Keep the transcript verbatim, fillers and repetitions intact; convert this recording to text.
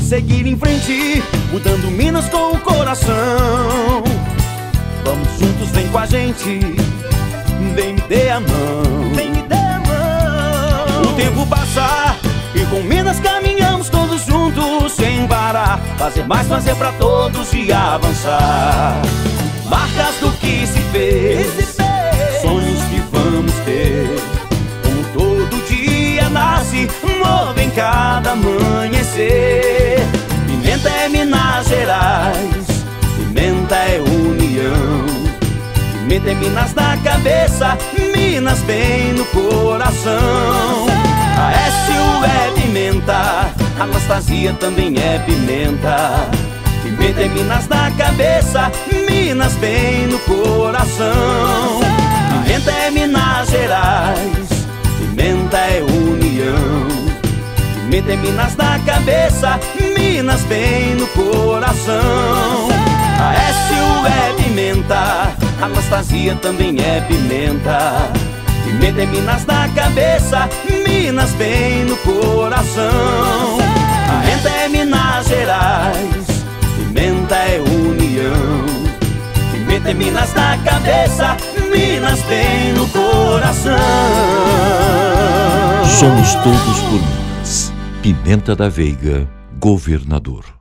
seguir em frente, mudando Minas com o coração. Vamos juntos, vem com a gente, vem me dê a mão, vem me dê a mão. O tempo passa e com Minas caminhamos todos juntos sem parar. Fazer mais, fazer pra todos e avançar. Marcas do que se fez, sonhos que vamos ter. Como todo dia nasce novo em cada amanhecer. Pimenta é Minas Gerais, pimenta é união. Pimenta é Minas na cabeça, Minas bem no coração. A Écio é pimenta, Anastasia também é pimenta. Pimenta é Minas na cabeça, Minas bem no coração. Pimenta é Minas Gerais, pimenta é união. Pimenta é Minas na cabeça, Minas bem no coração. A Écio é pimenta, Anastasia também é pimenta. Pimenta é Minas na cabeça, Minas bem no coração. Pimenta é Minas Gerais, pimenta é união. Pimenta é Minas na cabeça, Minas bem no coração. Somos todos por Minas. Pimenta da Veiga, governador.